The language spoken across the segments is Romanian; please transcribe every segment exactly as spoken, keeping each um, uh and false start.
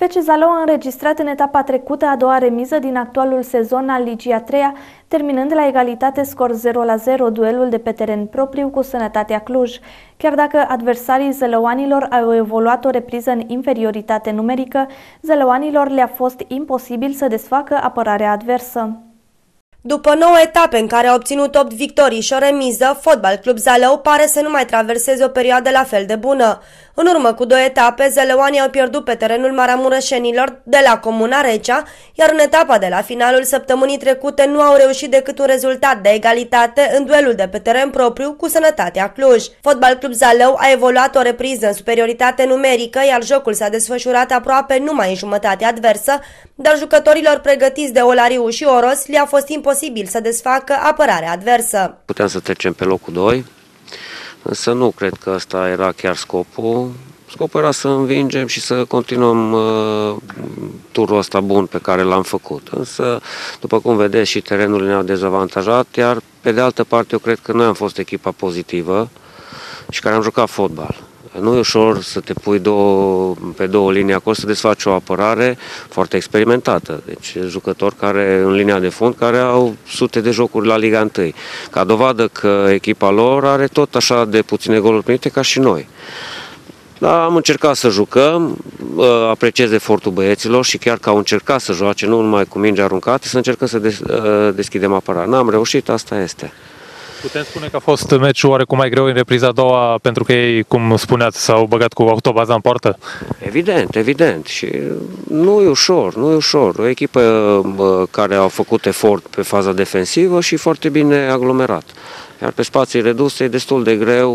F C Zalău a înregistrat în etapa trecută a doua remiză din actualul sezon al Ligii a treia, terminând la egalitate scor zero la zero duelul de pe teren propriu cu Sănătatea Cluj. Chiar dacă adversarii zălăuanilor au evoluat o repriză în inferioritate numerică, zălăuanilor le-a fost imposibil să desfacă apărarea adversă. După nouă etape în care a obținut opt victorii și o remiză, Fotbal Club Zalău pare să nu mai traverseze o perioadă la fel de bună. În urmă cu două etape, zălăuanii au pierdut pe terenul maramureșenilor de la Comuna Recea, iar în etapa de la finalul săptămânii trecute nu au reușit decât un rezultat de egalitate în duelul de pe teren propriu cu Sănătatea Cluj. Fotbal Club Zalău a evoluat o repriză în superioritate numerică, iar jocul s-a desfășurat aproape numai în jumătate adversă, dar jucătorilor pregătiți de Olariu și Oros le-a fost imposibil să desfacă apărarea adversă. Puteam să trecem pe locul doi, însă nu cred că ăsta era chiar scopul. Scopul era să învingem și să continuăm uh, turul ăsta bun pe care l-am făcut. Însă, după cum vedeți, și terenul ne-a dezavantajat, iar pe de altă parte eu cred că noi am fost echipa pozitivă și care am jucat fotbal. Nu e ușor să te pui două, pe două linii acolo, să desfaci o apărare foarte experimentată. Deci jucători care, în linia de fund, care au sute de jocuri la Liga unu. Ca dovadă că echipa lor are tot așa de puține goluri primite ca și noi. Dar am încercat să jucăm, apreciez efortul băieților și chiar că au încercat să joace, nu numai cu mingi aruncate, să încercăm să deschidem apărarea. N-am reușit, asta este. Putem spune că a fost meciul oarecum mai greu în repriza a doua, pentru că ei, cum spuneați, s-au băgat cu autobaza în poartă? Evident, evident. Și nu e ușor, nu e ușor. O echipă care a făcut efort pe faza defensivă și foarte bine aglomerat. Iar pe spații reduse e destul de greu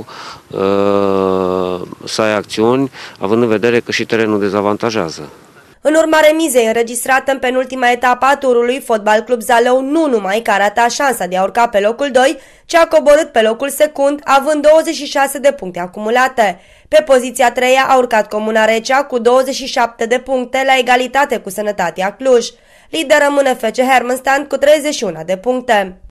uh, să ai acțiuni, având în vedere că și terenul dezavantajează. În urma remizei înregistrată în penultima etapă a turului, Fotbal Club Zalău nu numai că a ratat șansa de a urca pe locul doi, ci a coborât pe locul secund, având douăzeci și șase de puncte acumulate. Pe poziția a treia a urcat Comuna Recea cu douăzeci și șapte de puncte la egalitate cu Sănătatea Cluj. Lider rămâne F C Hermannstadt cu treizeci și unu de puncte.